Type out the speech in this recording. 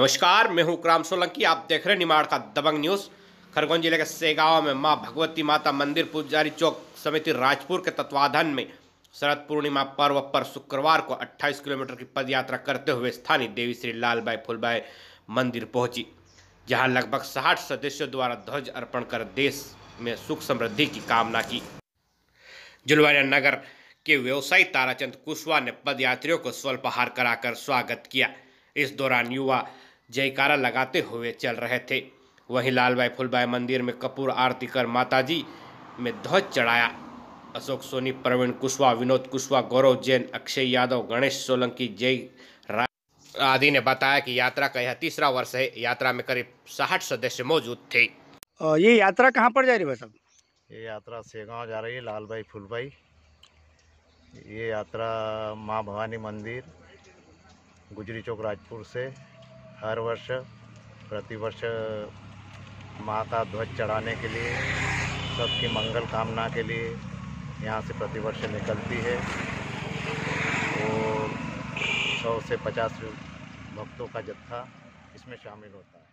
नमस्कार, मैं हूं क्राम सोलंकी। आप देख रहे हैं निमाड़ का दबंग न्यूज। खरगोन जिले के सेगांव में मां भगवती माता मंदिर पुजारी चौक समिति राजपुर के तत्वाधान में शरद पूर्णिमा पर्व पर शुक्रवार को 28 किलोमीटर की पदयात्रा करते हुए स्थानीय देवी श्री लालबाई फुलबाई मंदिर पहुंची, जहां लगभग 60 सदस्यों द्वारा ध्वज अर्पण कर देश में सुख समृद्धि की कामना की। जुलवानिया नगर के व्यवसायी ताराचंद कुशवाहा ने पदयात्रियों को स्वल्पाहार कराकर स्वागत किया। इस दौरान युवा जयकारा लगाते हुए चल रहे थे। वहीं लालबाई फुलबाई मंदिर में कपूर आरती कर माताजी में ध्वज चढ़ाया। अशोक सोनी, प्रवीण कुशवाहा, विनोद कुशवाहा, गौरव जैन, अक्षय यादव, गणेश सोलंकी, जय राय आदि ने बताया कि यात्रा का यह तीसरा वर्ष है। यात्रा में करीब 60 सदस्य मौजूद थे। ये यात्रा कहाँ पर जा रही है साहब? ये यात्रा सेगांव जा रही है, लालबाई फुलबाई। ये यात्रा माँ भवानी मंदिर गुजरी चौक राजपुर से हर वर्ष प्रतिवर्ष माँ का ध्वज चढ़ाने के लिए, सबकी मंगल कामना के लिए यहाँ से प्रतिवर्ष निकलती है और 100 से 50 भक्तों का जत्था इसमें शामिल होता है।